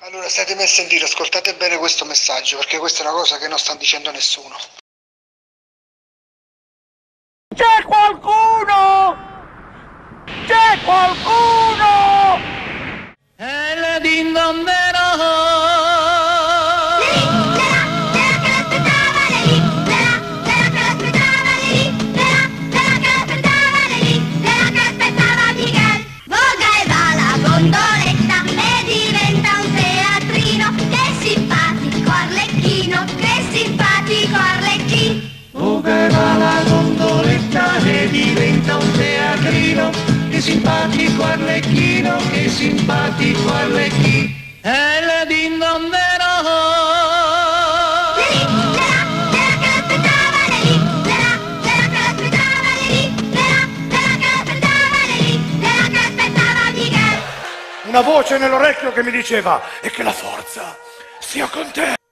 Allora, state a sentire, ascoltate bene questo messaggio, perché questa è una cosa che non sta dicendo nessuno. C'è qualcuno! C'è qualcuno! E le dindondero! Diventa un teatrino, che simpatico Arlecchino, che simpatico Arlecchino. E le dindondero! Una voce nell'orecchio che mi diceva: e che la forza sia con te.